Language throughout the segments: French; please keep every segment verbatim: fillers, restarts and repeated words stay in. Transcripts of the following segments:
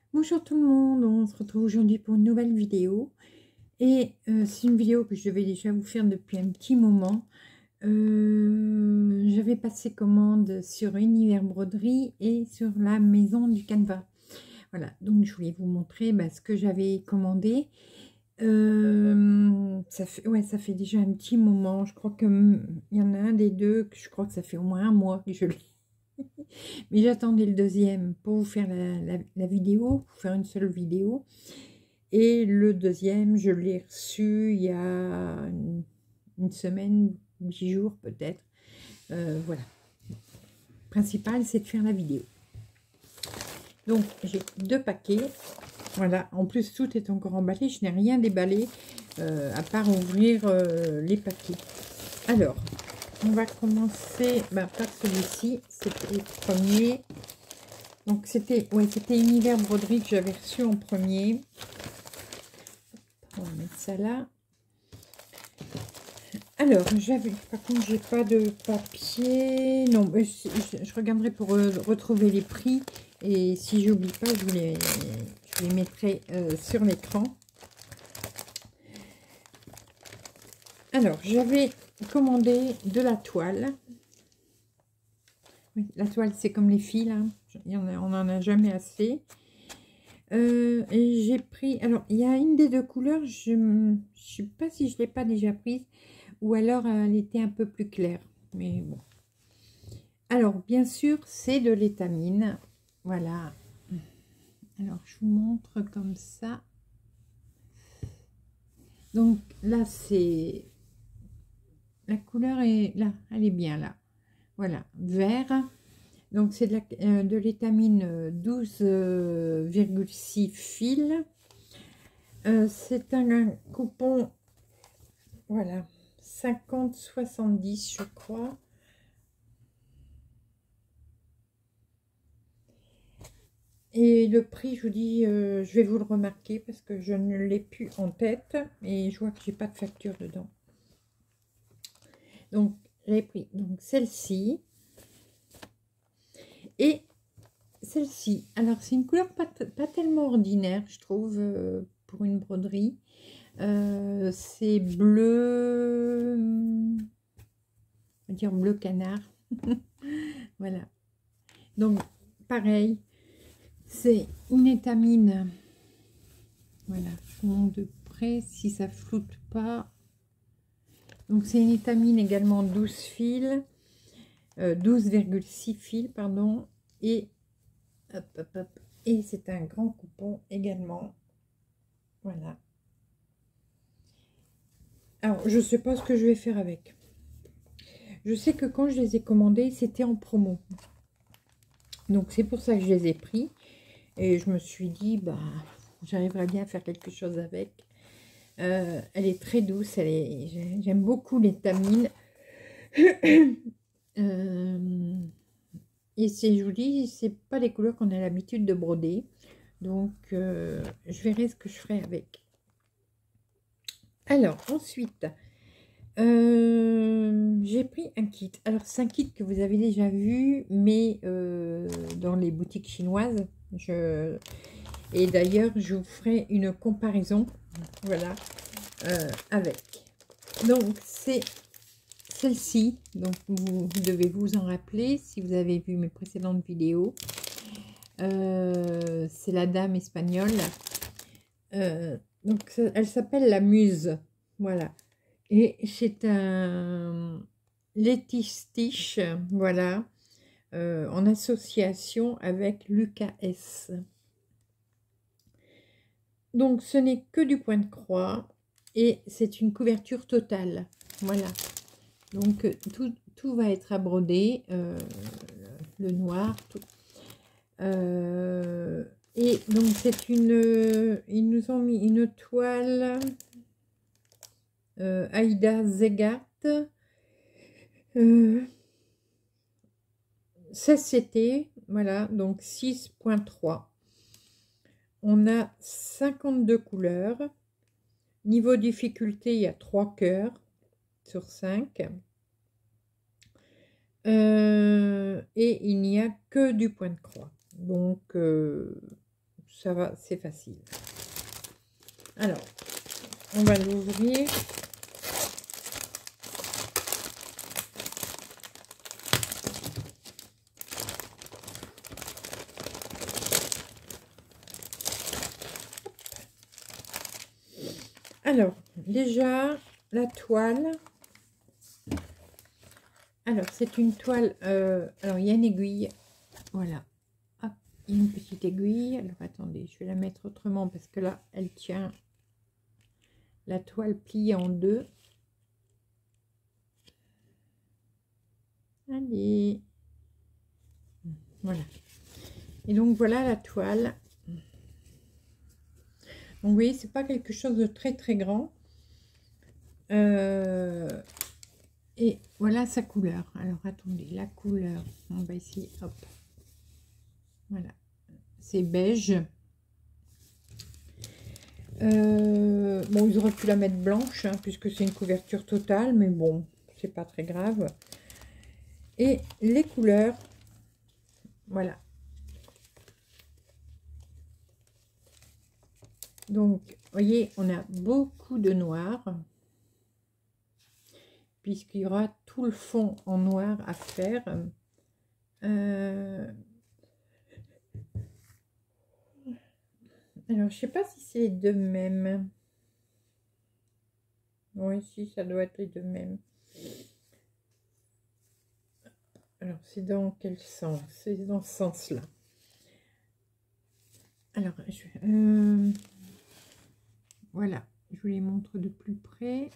Bonjour tout le monde, on se retrouve aujourd'hui pour une nouvelle vidéo et euh, c'est une vidéo que je devais déjà vous faire depuis un petit moment. Euh, j'avais passé commande sur Univers Broderie et sur la maison du Canva. Voilà, donc je voulais vous montrer bah, ce que j'avais commandé. Euh, ça fait, ouais, ça fait déjà un petit moment, je crois qu'il y en a un des deux, que je crois que ça fait au moins un mois que je l'ai. Mais j'attendais le deuxième pour vous faire la, la, la vidéo, pour faire une seule vidéo. Et le deuxième, je l'ai reçu il y a une, une semaine, dix jours peut-être. Euh, voilà. Le principal, c'est de faire la vidéo. Donc, j'ai deux paquets. Voilà. En plus, tout est encore emballé. Je n'ai rien déballé, euh, à part ouvrir euh, les paquets. Alors, on va commencer bah, par celui-ci. C'était le premier. Donc, c'était ouais, c'était Univers Broderie que j'avais reçu en premier. On va mettre ça là. Alors, j'avais, par contre, j'ai pas de papier. Non, je, je, je regarderai pour euh, retrouver les prix. Et si j'oublie pas, je vous les, je les mettrai euh, sur l'écran. Alors, j'avais commandé de la toile. Oui, la toile, c'est comme les fils, hein. Il y en a, on n'en a jamais assez. Euh, et j'ai pris... Alors, il y a une des deux couleurs, je ne sais pas si je ne l'ai pas déjà prise. Ou alors, elle était un peu plus claire. Mais bon. Alors, bien sûr, c'est de l'étamine. Voilà. Alors, je vous montre comme ça. Donc, là, c'est... La couleur est là. Elle est bien là. Voilà. Vert. Donc, c'est de la, euh, de l'étamine douze virgule six fils. Euh, c'est un, un coupon... Voilà. cinquante soixante-dix, je crois. Et le prix, je vous dis, euh, je vais vous le remarquer parce que je ne l'ai plus en tête et je vois que j'ai pas de facture dedans. Donc, j'ai pris donc celle-ci et celle-ci. Alors, c'est une couleur pas, pas tellement ordinaire, je trouve, euh, pour une broderie. Euh, c'est bleu, on va dire bleu canard. Voilà. Donc, pareil, c'est une étamine. Voilà, je vous montre de près si ça floute pas. Donc, c'est une étamine également douze fils, euh, douze virgule six fils, pardon, et, hop, hop, hop, et c'est un grand coupon également. Voilà. Alors, je ne sais pas ce que je vais faire avec. Je sais que quand je les ai commandés, c'était en promo. Donc, c'est pour ça que je les ai pris. Et je me suis dit, bah, j'arriverai bien à faire quelque chose avec. Euh, elle est très douce, j'aime beaucoup l'étamine. euh, et c'est joli, c'est pas les couleurs qu'on a l'habitude de broder. Donc, euh, je verrai ce que je ferai avec. Alors, ensuite, euh, j'ai pris un kit. Alors, c'est un kit que vous avez déjà vu, mais euh, dans les boutiques chinoises. Je... Et d'ailleurs, je vous ferai une comparaison, voilà, euh, avec. Donc, c'est celle-ci. Donc, vous, vous devez vous en rappeler si vous avez vu mes précédentes vidéos. Euh, c'est la dame espagnole. Euh, donc, elle s'appelle la Muse. Voilà. Et c'est un Letty Stitch, voilà, euh, en association avec Lucas S. Donc, ce n'est que du point de croix et c'est une couverture totale. Voilà. Donc, tout, tout va être à broder, euh, le noir, tout. Euh, et donc, c'est une... Ils nous ont mis une toile euh, Aïda Zegart. Euh, seize C T, voilà, donc six point trois. On a cinquante-deux couleurs. Niveau difficulté, il y a trois cœurs sur cinq. Euh, et il n'y a que du point de croix. Donc, euh, ça va, c'est facile. Alors, on va l'ouvrir. Alors, déjà, la toile. Alors, c'est une toile... Euh, alors, il y a une aiguille. Voilà. Hop, il y a une petite aiguille. Alors, attendez, je vais la mettre autrement parce que là, elle tient la toile pliée en deux. Allez. Voilà. Et donc, voilà la toile. Donc, vous voyez, c'est pas quelque chose de très, très grand. Euh, et voilà sa couleur. Alors, attendez, la couleur. On va ici, hop. Voilà. C'est beige. Euh, bon, ils auraient pu la mettre blanche, hein, puisque c'est une couverture totale. Mais bon, c'est pas très grave. Et les couleurs. Voilà. Donc, vous voyez, on a beaucoup de noir, puisqu'il y aura tout le fond en noir à faire. Euh... Alors, je sais pas si c'est les deux mêmes. Oui, si, ça doit être les deux mêmes. Alors, c'est dans quel sens? C'est dans ce sens-là. Alors, je... Euh... voilà, je vous les montre de plus près.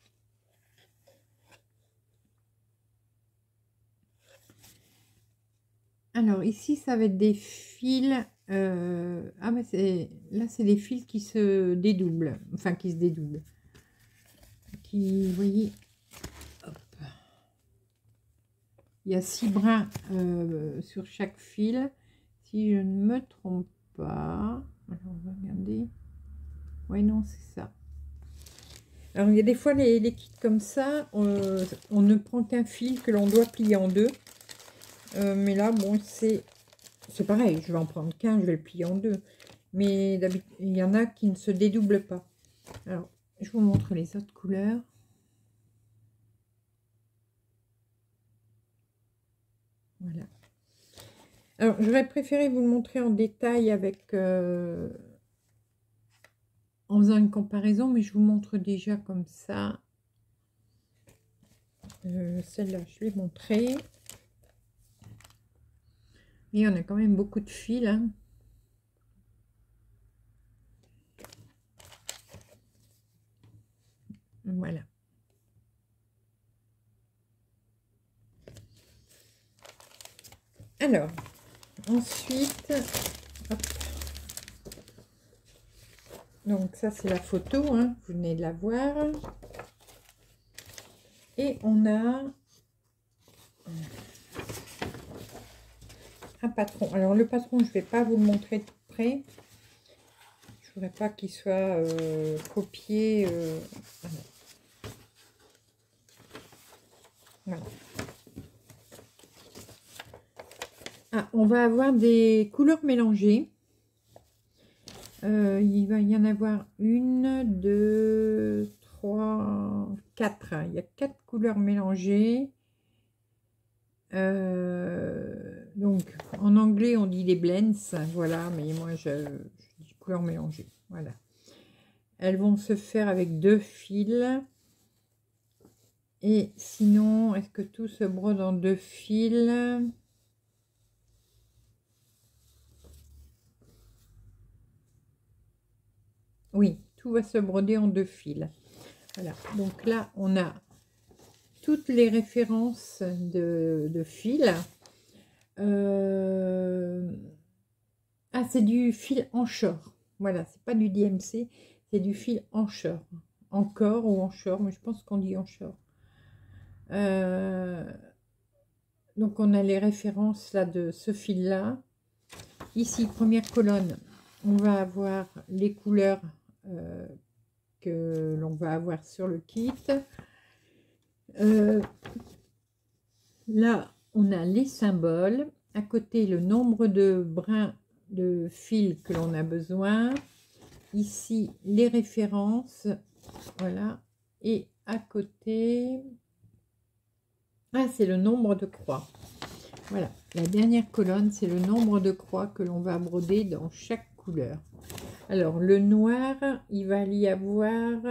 Alors, ici, ça va être des fils. Euh... Ah, mais c'est là, c'est des fils qui se dédoublent. Enfin, qui se dédoublent. Qui, vous voyez, hop. Il y a six brins euh, sur chaque fil. Si je ne me trompe pas. Alors, on va regarder. Oui, non, c'est ça. Alors, il y a des fois, les, les kits comme ça, on, on ne prend qu'un fil que l'on doit plier en deux. Euh, mais là, bon, c'est c'est pareil. Je vais en prendre qu'un, je vais le plier en deux. Mais d'habitude, il y en a qui ne se dédoublent pas. Alors, je vous montre les autres couleurs. Voilà. Alors, j'aurais préféré vous le montrer en détail avec... Euh, en faisant une comparaison, mais je vous montre déjà comme ça. Euh, Celle-là, je l'ai montrée. Et on a quand même beaucoup de fils. Hein. Voilà. Alors, ensuite, hop. Donc ça c'est la photo, hein, vous venez de la voir. Et on a un patron. Alors le patron, je ne vais pas vous le montrer de près. Je ne voudrais pas qu'il soit euh, copié. Euh, voilà. Ah, on va avoir des couleurs mélangées. Euh, il va y en avoir une, deux, trois, quatre. Il y a quatre couleurs mélangées. Euh, donc, en anglais, on dit des blends. Voilà, mais moi, je, je dis couleurs mélangées. Voilà. Elles vont se faire avec deux fils. Et sinon, est-ce que tout se brode en deux fils? Oui, tout va se broder en deux fils. Voilà, donc là, on a toutes les références de, de fils. Euh... Ah, c'est du fil Anchor. Voilà, c'est pas du D M C, c'est du fil Anchor. Encore ou Anchor, mais je pense qu'on dit Anchor. Euh... Donc, on a les références là de ce fil-là. Ici, première colonne, on va avoir les couleurs euh, que l'on va avoir sur le kit. Euh, là, on a les symboles. À côté, le nombre de brins de fil que l'on a besoin. Ici, les références. Voilà. Et à côté... Ah, c'est le nombre de croix. Voilà. La dernière colonne, c'est le nombre de croix que l'on va broder dans chaque couleur. Alors, le noir, il va y avoir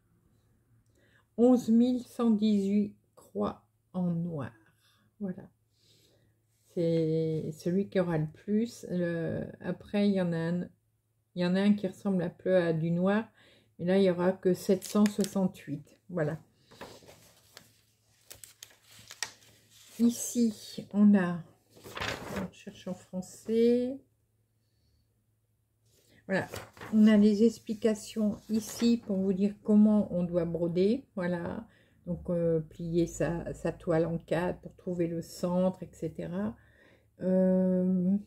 onze mille cent dix-huit croix en noir. Voilà. C'est celui qui aura le plus. Le... Après, il y en a un, il y en a un qui ressemble un peu à du noir. Et là, il n'y aura que sept cent soixante-huit. Voilà. Ici, on a... On cherche en français. Voilà. On a les explications ici pour vous dire comment on doit broder. Voilà. Donc, euh, plier sa, sa toile en quatre pour trouver le centre, et cetera. Euh...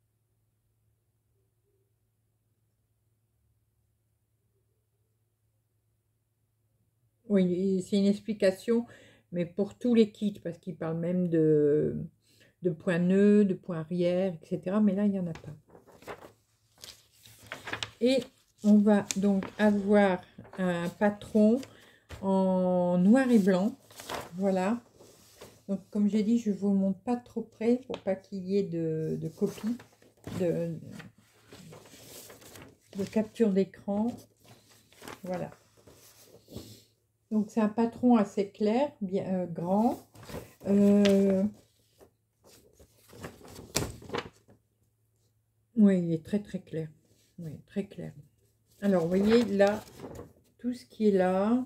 Oui, c'est une explication, mais pour tous les kits, parce qu'il parle même de, de points nœuds, de points arrière, et cetera. Mais là, il n'y en a pas. Et on va donc avoir un patron en noir et blanc. Voilà. Donc, comme j'ai dit, je ne vous montre pas trop près pour pas qu'il y ait de, de copie, de, de capture d'écran. Voilà. Donc, c'est un patron assez clair, bien euh, grand. Euh... Oui, il est très, très clair. Oui, très clair. Alors, vous voyez, là, tout ce qui est là,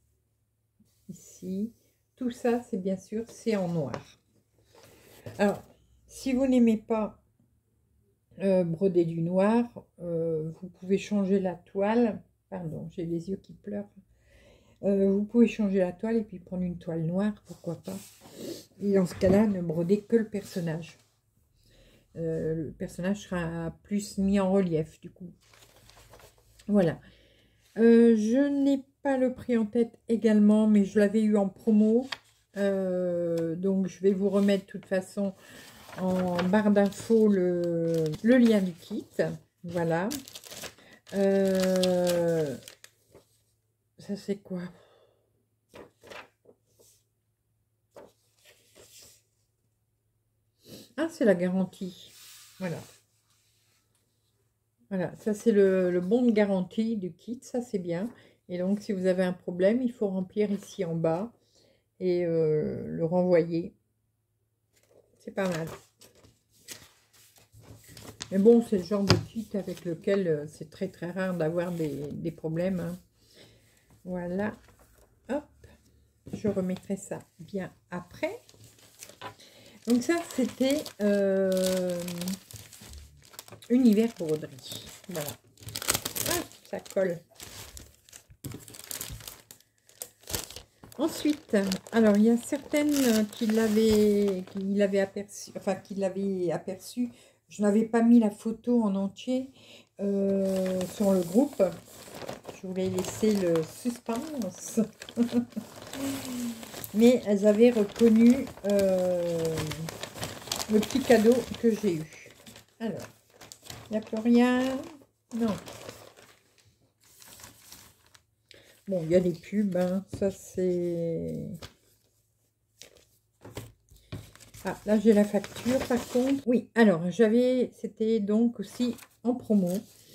ici, tout ça, c'est bien sûr, c'est en noir. Alors, si vous n'aimez pas euh, broder du noir, euh, vous pouvez changer la toile. Pardon, j'ai les yeux qui pleurent. Euh, vous pouvez changer la toile et puis prendre une toile noire, pourquoi pas. Et dans ce cas-là, ne brodez que le personnage. Euh, le personnage sera plus mis en relief, du coup. Voilà. Euh, je n'ai pas le prix en tête également, mais je l'avais eu en promo. Euh, donc, je vais vous remettre de toute façon en barre d'infos le, le lien du kit. Voilà. Euh, ça, c'est quoi? Ah, c'est la garantie. Voilà. Voilà, ça c'est le, le bon de garantie du kit, ça c'est bien. Et donc, si vous avez un problème, il faut remplir ici en bas et euh, le renvoyer. C'est pas mal. Mais bon, c'est le genre de kit avec lequel euh, c'est très très rare d'avoir des, des problèmes. Hein. Voilà. Hop. Je remettrai ça bien après. Donc ça, c'était euh, Univers Broderie. Voilà. Ah, ça colle. Ensuite, alors il y a certaines qui l'avaient qui l'avaient aperçu, enfin qui l'avaient aperçu. Je n'avais pas mis la photo en entier euh, sur le groupe. Je voulais laisser le suspense. Mais elles avaient reconnu euh, le petit cadeau que j'ai eu. Alors, il n'y a plus rien. Non. Bon, il y a des pubs. Hein. Ça, c'est... Ah, là, j'ai la facture, par contre. Oui, alors, j'avais... C'était donc aussi en promo.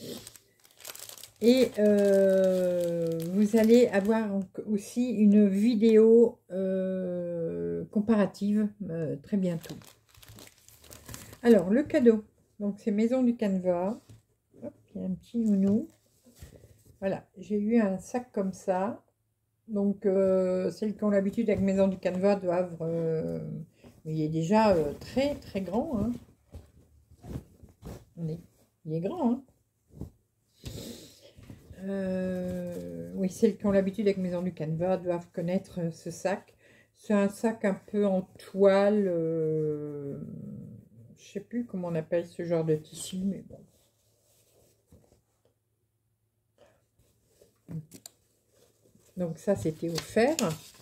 Et euh, vous allez avoir aussi une vidéo euh, comparative euh, très bientôt. Alors, le cadeau. Donc, c'est Maison du Canva. Hop, il y a un petit nounou. Voilà, j'ai eu un sac comme ça. Donc, euh, celles qui ont l'habitude avec Maison du Canva doivent... Euh, il est déjà euh, très, très grand. Hein. On est, il est grand, hein. Euh, oui, celles qui ont l'habitude avec Maison du Canva doivent connaître ce sac. C'est un sac un peu en toile. Euh, je ne sais plus comment on appelle ce genre de tissu, mais bon. Donc ça, c'était offert.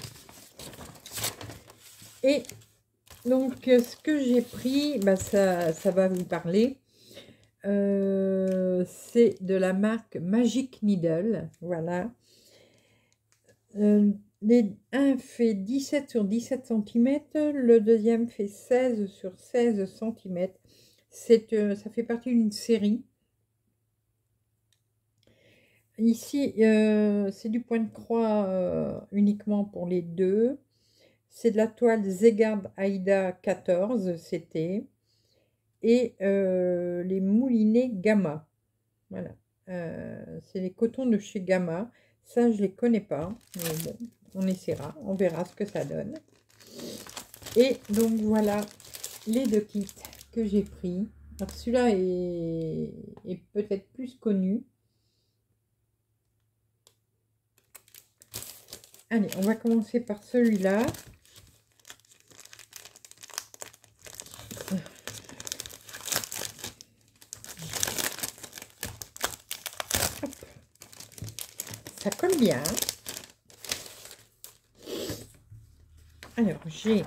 Et donc, ce que j'ai pris, bah, ça, ça va vous parler. Euh, c'est de la marque Magic Needle. Voilà. Euh, les, un fait dix-sept sur dix-sept centimètres. Le deuxième fait seize sur seize centimètres. C'est, euh, ça fait partie d'une série. Ici, euh, c'est du point de croix euh, uniquement pour les deux. C'est de la toile Zegard Aida quatorze, c'était. Et euh, les moulinets Gamma. Voilà. Euh, c'est les cotons de chez Gamma. Ça, je les connais pas. Mais bon, on essaiera. On verra ce que ça donne. Et donc, voilà les deux kits que j'ai pris. Alors, celui-là est, est peut-être plus connu. Allez, on va commencer par celui-là. Ça colle bien. Alors, j'ai...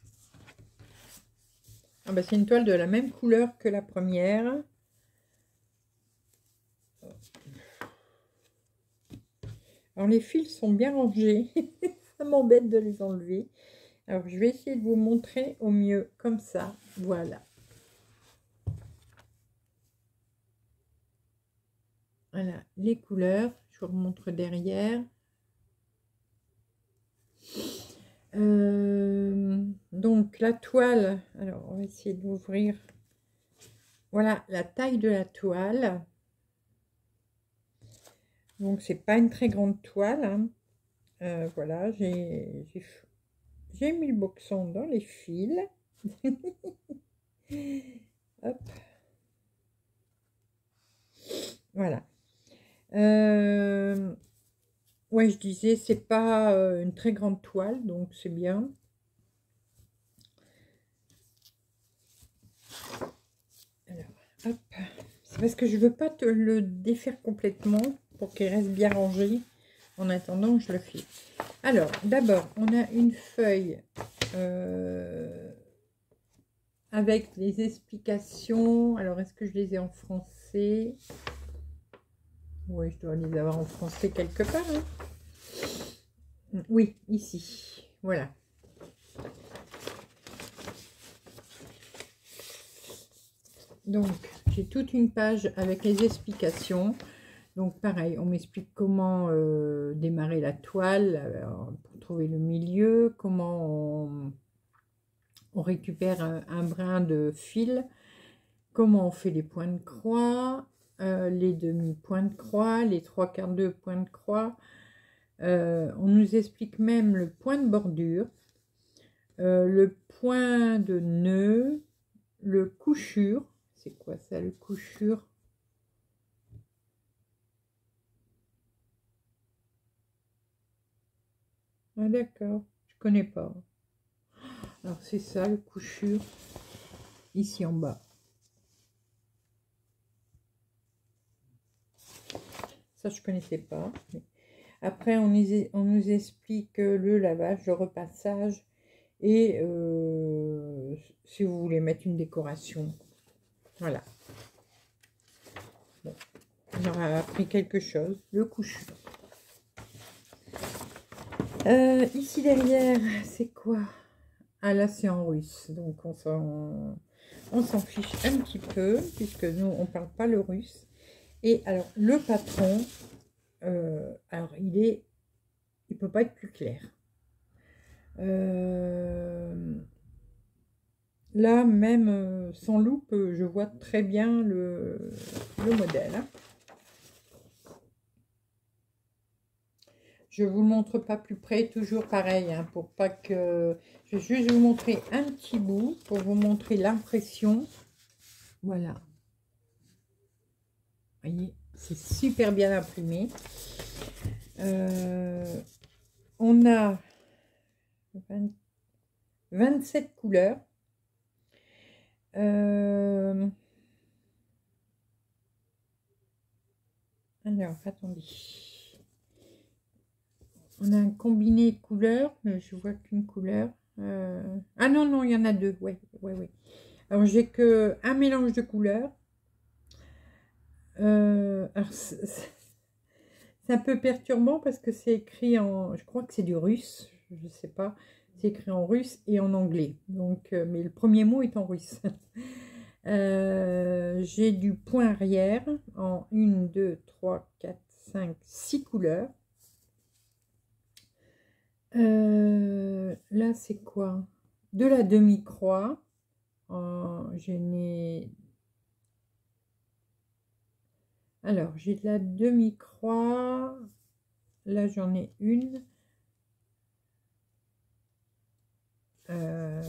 Ah bah, c'est une toile de la même couleur que la première. Alors, les fils sont bien rangés. Ça m'embête de les enlever. Alors, je vais essayer de vous montrer au mieux comme ça. Voilà. Voilà, les couleurs. Je vous remontre derrière. Euh, donc, la toile. Alors, on va essayer de l'ouvrir. Voilà, la taille de la toile. Donc, c'est pas une très grande toile. Hein. Euh, voilà, j'ai j'ai mis le boxon dans les fils. Hop. Voilà. Euh, ouais, je disais, c'est pas euh, une très grande toile, donc c'est bien. Alors, hop. C'est parce que je veux pas te le défaire complètement pour qu'il reste bien rangé. En attendant, je le fais. Alors, d'abord, on a une feuille euh, avec les explications. Alors, est-ce que je les ai en français? Oui, je dois les avoir en français quelque part. Hein. Oui, ici. Voilà. Donc, j'ai toute une page avec les explications. Donc, pareil, on m'explique comment euh, démarrer la toile alors, pour trouver le milieu, comment on, on récupère un, un brin de fil, comment on fait les points de croix, euh, les demi-points de croix, les trois quarts de points de croix. Euh, on nous explique même le point de bordure, euh, le point de nœud, le couchure. C'est quoi ça, le couchure? Ah d'accord, je connais pas. Alors c'est ça le couchure, ici en bas. Ça je connaissais pas. Après on, on nous explique le lavage, le repassage et euh, si vous voulez mettre une décoration. Voilà. Bon, j'aurais appris quelque chose. Le couchure. Euh, ici derrière, c'est quoi? Ah là c'est en russe, donc on s'en on s'en fiche un petit peu, puisque nous on parle pas le russe. Et alors le patron, euh, alors il est, il peut pas être plus clair. Euh, là même euh, sans loupe, je vois très bien le, le modèle. Hein. Je vous le montre pas plus près, toujours pareil, hein, pour pas que... Je vais juste vous montrer un petit bout, pour vous montrer l'impression. Voilà. Vous voyez, c'est super bien imprimé. Euh, on a vingt, vingt-sept couleurs. Euh, alors, attendez. On a un combiné couleurs, mais je vois qu'une couleur. Euh, ah non, non, il y en a deux. Ouais, ouais, ouais. Alors, j'ai que un mélange de couleurs. Euh, alors, c'est c'est un peu perturbant parce que c'est écrit en... Je crois que c'est du russe, je ne sais pas. C'est écrit en russe et en anglais. Donc, euh, mais le premier mot est en russe. Euh, j'ai du point arrière en une, deux, trois, quatre, cinq, six couleurs. Euh, là, c'est quoi? De la demi-croix. Euh, je n'ai... Alors, j'ai de la demi-croix. Là, j'en ai une. Euh,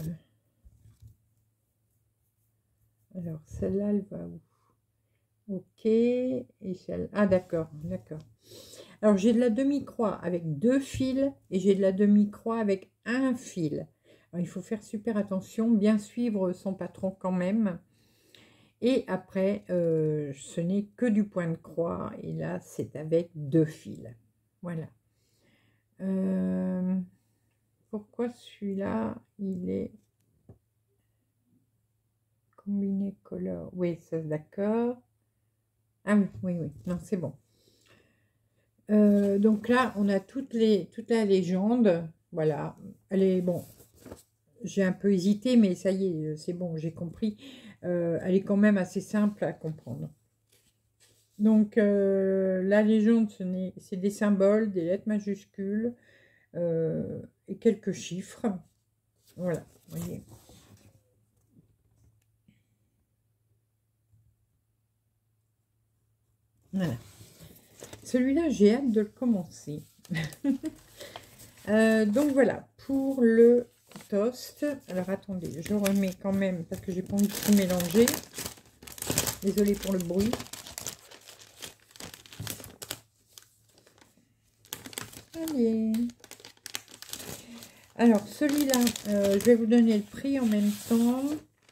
alors, celle-là, elle va où? Ok. Et celle... Ah, d'accord, d'accord. Alors, j'ai de la demi-croix avec deux fils et j'ai de la demi-croix avec un fil. Alors, il faut faire super attention, bien suivre son patron quand même. Et après, euh, ce n'est que du point de croix. Et là, c'est avec deux fils. Voilà. Euh, pourquoi celui-là, il est combiné color? Oui, ça, d'accord. Ah oui, oui, oui. Non, c'est bon. Euh, donc là, on a toutes les, toute la légende. Voilà. Elle est, bon, j'ai un peu hésité, mais ça y est, c'est bon, j'ai compris. Euh, elle est quand même assez simple à comprendre. Donc, euh, la légende, c'est des symboles, des lettres majuscules euh, et quelques chiffres. Voilà, vous voyez. Voilà. Celui-là, j'ai hâte de le commencer. euh, donc, voilà, pour le toast. Alors, attendez, je remets quand même, parce que j'ai pas envie de tout mélanger. Désolée pour le bruit. Allez. Alors, celui-là, euh, je vais vous donner le prix en même temps.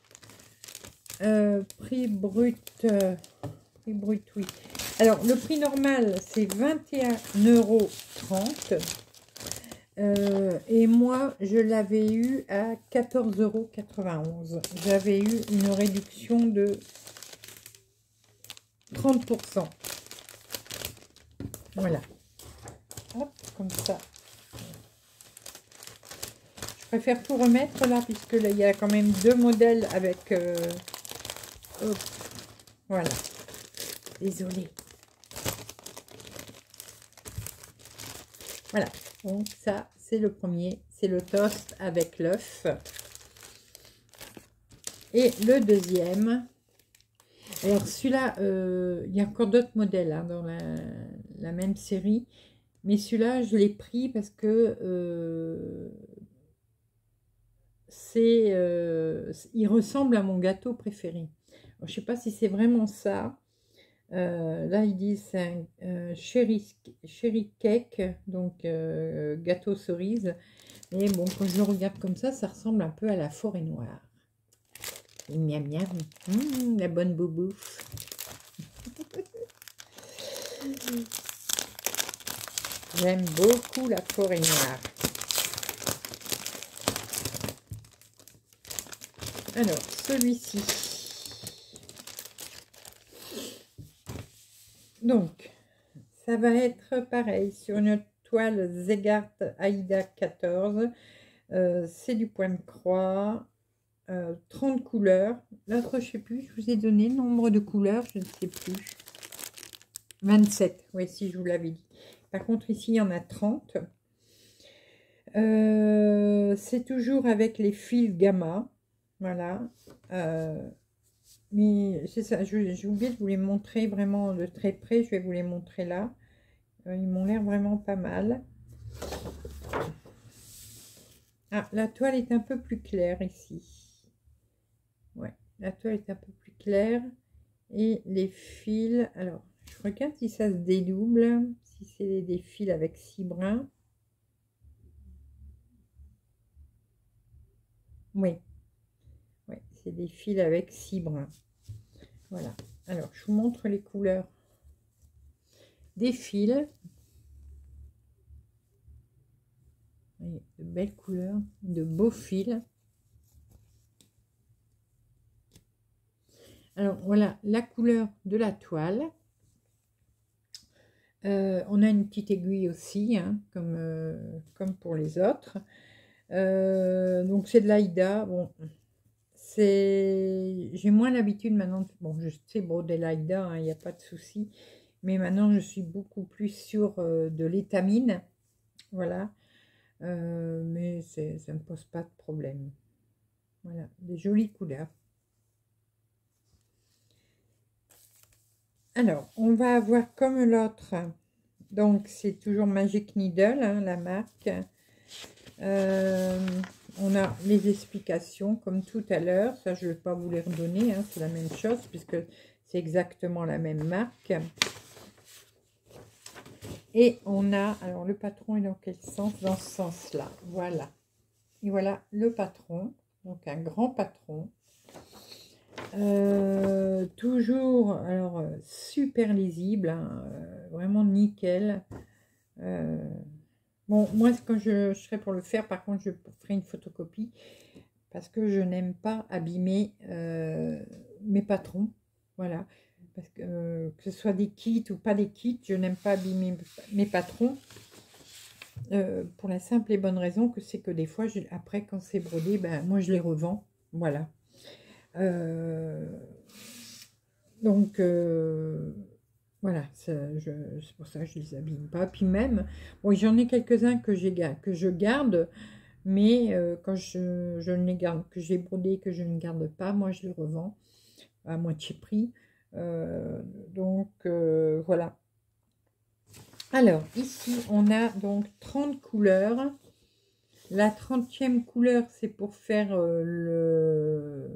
Euh, prix brut. Euh, prix brut, oui. Alors, le prix normal, c'est vingt et un euros trente. Euh, et moi, je l'avais eu à quatorze euros quatre-vingt-onze. J'avais eu une réduction de trente pour cent. Voilà. Hop, comme ça. Je préfère tout remettre là, puisque là, il y a quand même deux modèles avec... Euh, hop, voilà. Désolée. Voilà. Donc ça, c'est le premier. C'est le toast avec l'œuf. Et le deuxième... Alors celui-là, euh, il y a encore d'autres modèles hein, dans la, la même série. Mais celui-là, je l'ai pris parce que euh, c'est, euh, il ressemble à mon gâteau préféré. Alors, je ne sais pas si c'est vraiment ça. Euh, là, ils disent c'est un euh, cherry, cherry cake, donc euh, gâteau cerise. Mais bon, quand je le regarde comme ça, ça ressemble un peu à la forêt noire. Et miam miam, mmh, la bonne boubouffe. J'aime beaucoup la forêt noire. Alors, celui-ci. Donc, ça va être pareil sur une toile Zegart Aïda quatorze. Euh, c'est du point de croix. Euh, trente couleurs. L'autre, je ne sais plus, je vous ai donné le nombre de couleurs, je ne sais plus. vingt-sept, oui, si je vous l'avais dit. Par contre, ici, il y en a trente. Euh, c'est toujours avec les fils gamma. Voilà. Euh, mais c'est ça, j'ai oublié de vous les montrer vraiment de très près. Je vais vous les montrer là. Euh, ils m'ont l'air vraiment pas mal. Ah, la toile est un peu plus claire ici. Ouais, la toile est un peu plus claire. Et les fils, alors, je regarde si ça se dédouble. Si c'est des fils avec six brins. Oui. Oui, c'est des fils avec six brins. Voilà. Alors, je vous montre les couleurs des fils. Voyez, de belles couleurs, de beaux fils. Alors, voilà la couleur de la toile. Euh, on a une petite aiguille aussi, hein, comme, euh, comme pour les autres. Euh, donc c'est de l'Aïda. Bon, c'est, j'ai moins l'habitude maintenant. Bon, je sais broder l'Aïda, il n'y a pas de souci. Mais maintenant, je suis beaucoup plus sur euh, de l'étamine. Voilà. Euh, mais ça ne me pose pas de problème. Voilà, des jolies couleurs. Alors, on va avoir comme l'autre. Donc, c'est toujours Magic Needle, hein, la marque. Euh, on a les explications, comme tout à l'heure. Ça, je ne vais pas vous les redonner. Hein, c'est la même chose, puisque c'est exactement la même marque. Et on a... Alors, le patron est dans quel sens? Dans ce sens-là. Voilà. Et voilà le patron. Donc, un grand patron. Euh, toujours, alors, euh, super lisible, hein, euh, vraiment nickel. Euh, bon, moi, quand je, je serai pour le faire, par contre, je ferai une photocopie parce que je n'aime pas abîmer euh, mes patrons. Voilà, parce que euh, que ce soit des kits ou pas des kits, je n'aime pas abîmer mes patrons. Euh, pour la simple et bonne raison que c'est que des fois, je, après, quand c'est brodé, ben, moi, je les revends. Voilà. Euh, donc, euh, voilà, c'est pour ça que je ne les abîme pas. Puis même, bon, j'en ai quelques-uns que, que je garde, mais euh, quand je, je ne les garde, que j'ai brodé, que je ne garde pas, moi, je les revends à moitié prix. Euh, donc, euh, voilà. Alors, ici, on a donc trente couleurs. La trentième couleur, c'est pour faire euh, le...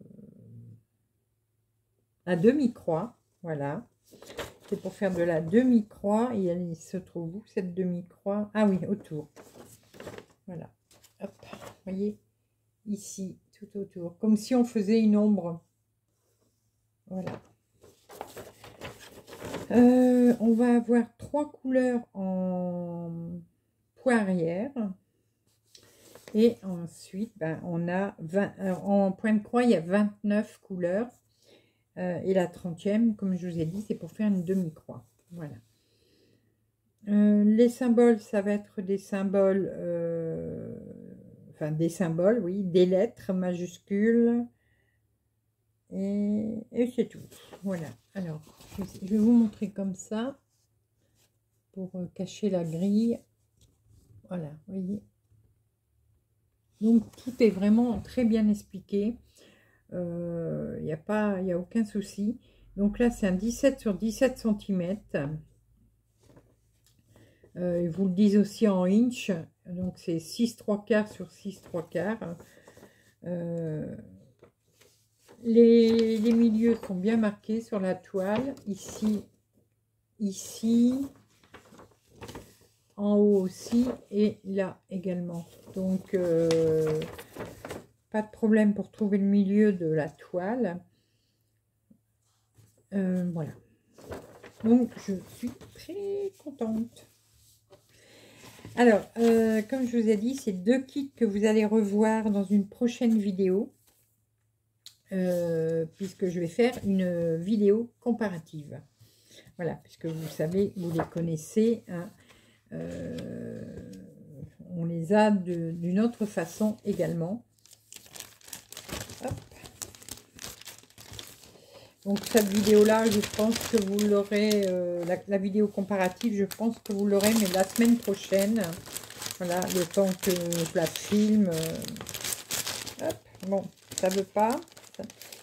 la demi-croix. Voilà. C'est pour faire de la demi-croix. Et elle se trouve où, cette demi-croix? Ah oui, autour. Voilà. Hop. Vous voyez, ici, tout autour. Comme si on faisait une ombre. Voilà. Euh, on va avoir trois couleurs en poirière. Et ensuite, ben, on a vingt, en point de croix, il y a vingt-neuf couleurs. Euh, et la trentième, comme je vous ai dit, c'est pour faire une demi-croix. Voilà. Euh, les symboles, ça va être des symboles, euh, enfin des symboles, oui, des lettres majuscules. Et, et c'est tout. Voilà. Alors, je vais vous montrer comme ça pour cacher la grille. Voilà, vous voyez. Donc, tout est vraiment très bien expliqué. Il euh, n'y a pas, il n'y a aucun souci. Donc là, c'est un dix-sept sur dix-sept centimètres. Euh, ils vous le disent aussi en inch. Donc, c'est six trois quarts sur six trois quarts. Euh, les, les milieux sont bien marqués sur la toile. Ici, ici, en haut aussi, et là également. Donc, euh, pas de problème pour trouver le milieu de la toile. Euh, voilà. Donc, je suis très contente. Alors, euh, comme je vous ai dit, c'est deux kits que vous allez revoir dans une prochaine vidéo. Euh, puisque je vais faire une vidéo comparative. Voilà, puisque vous savez, vous les connaissez. Hein, euh, on les a d'une autre façon également. Hop. Donc cette vidéo-là, je pense que vous l'aurez, euh, la, la vidéo comparative, je pense que vous l'aurez, mais la semaine prochaine. Voilà, le temps que je la filme. Euh, hop, bon, ça veut pas. Ça,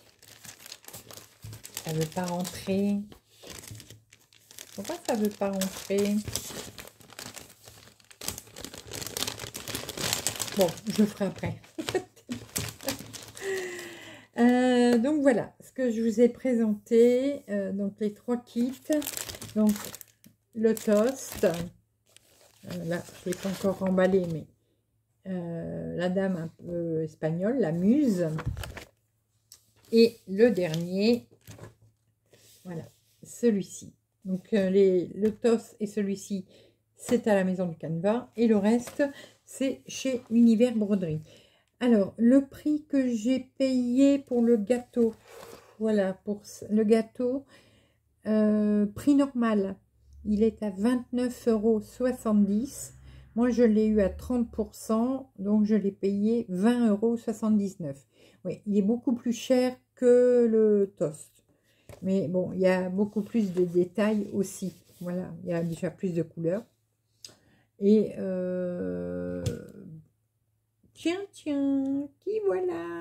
ça veut pas rentrer. Pourquoi ça veut pas rentrer? Bon, je le ferai après. euh, donc voilà, ce que je vous ai présenté, euh, donc les trois kits. Donc le toast, euh, là je ne l'ai pas encore emballé, mais euh, la dame un peu espagnole, la muse. Et le dernier, voilà, celui-ci. Donc euh, les, le toast et celui-ci, c'est à la maison du Canevas. Et le reste, c'est chez Univers Broderie. Alors, le prix que j'ai payé pour le gâteau, voilà, pour le gâteau, euh, prix normal, il est à vingt-neuf euros soixante-dix. Moi, je l'ai eu à trente pour cent, donc je l'ai payé vingt euros soixante-dix-neuf. Oui, il est beaucoup plus cher que le toast. Mais bon, il y a beaucoup plus de détails aussi. Voilà, il y a déjà plus de couleurs. Et euh... tiens, tiens, qui voilà.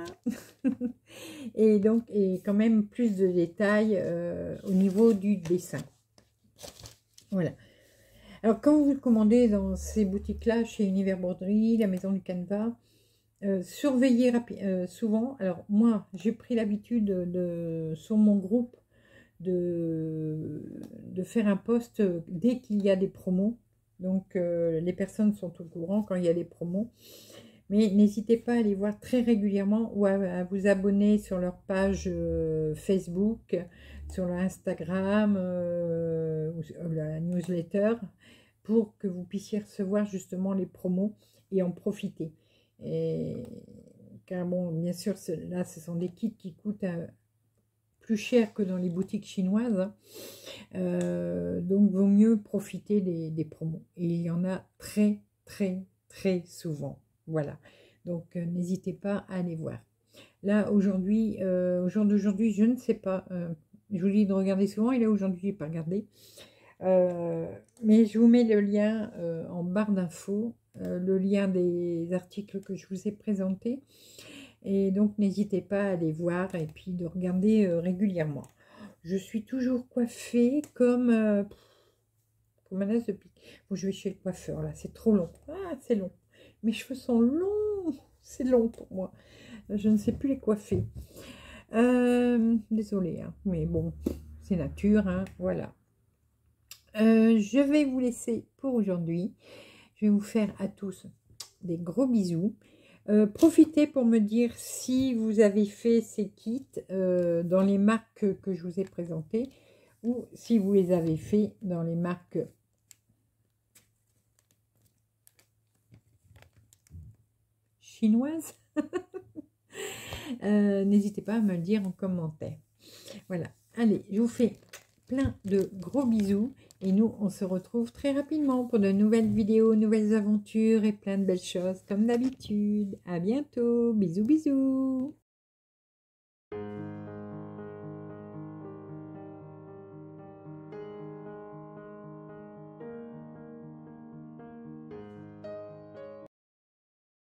Et donc, et quand même plus de détails euh, au niveau du dessin. Voilà. Alors, quand vous le commandez dans ces boutiques-là, chez Univers Broderie, la Maison du Canevas, euh, surveillez euh, souvent. Alors, moi, j'ai pris l'habitude de, de, sur mon groupe de, de faire un post dès qu'il y a des promos. Donc, euh, les personnes sont au courant quand il y a des promos. Mais n'hésitez pas à les voir très régulièrement ou à, à vous abonner sur leur page euh, Facebook, sur leur Instagram, euh, ou la newsletter, pour que vous puissiez recevoir justement les promos et en profiter. Et, car bon, bien sûr, là, ce sont des kits qui coûtent euh, plus cher que dans les boutiques chinoises. Hein. Euh, donc, vaut mieux profiter des, des promos. Et il y en a très, très, très souvent. Voilà, donc euh, n'hésitez pas à aller voir. Là, aujourd'hui, euh, au jour d'aujourd'hui, je ne sais pas. Euh, je vous dis de regarder souvent, et là, aujourd'hui, je n'ai pas regardé. Euh, mais je vous mets le lien euh, en barre d'infos, euh, le lien des articles que je vous ai présentés. Et donc, n'hésitez pas à aller voir et puis de regarder euh, régulièrement. Je suis toujours coiffée comme, euh, comme un as de pique. Bon, je vais chez le coiffeur, là, c'est trop long. Ah, c'est long. Mes cheveux sont longs, c'est long pour moi. Je ne sais plus les coiffer. Euh, désolée, hein, mais bon, c'est nature, hein, voilà. Euh, je vais vous laisser pour aujourd'hui. Je vais vous faire à tous des gros bisous. Euh, profitez pour me dire si vous avez fait ces kits euh, dans les marques que, que je vous ai présentées ou si vous les avez fait dans les marques chinoises. euh, N'hésitez pas à me le dire en commentaire. Voilà, allez, je vous fais plein de gros bisous et nous, on se retrouve très rapidement pour de nouvelles vidéos, nouvelles aventures et plein de belles choses comme d'habitude. À bientôt, bisous bisous.